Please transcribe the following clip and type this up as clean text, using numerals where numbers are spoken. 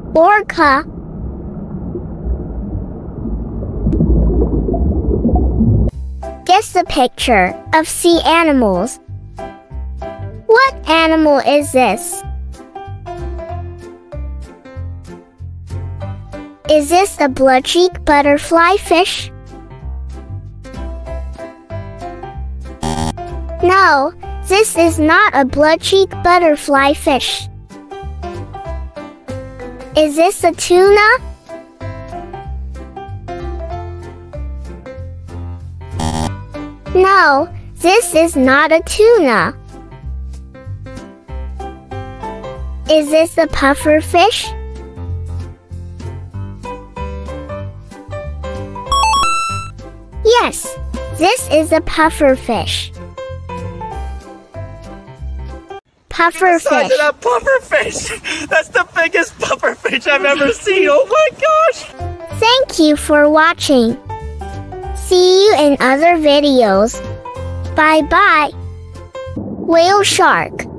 Orca. Guess the picture of sea animals. What animal is this? Is this a Bluecheek Butterflyfish? No, this is not a Bluecheek Butterflyfish. Is this a tuna? No, this is not a tuna. Is this a pufferfish? Yes, this is a pufferfish. Pufferfish. The size of that pufferfish! That's the biggest pufferfish I've ever seen! Oh my gosh! Thank you for watching. See you in other videos. Bye bye. Whale shark.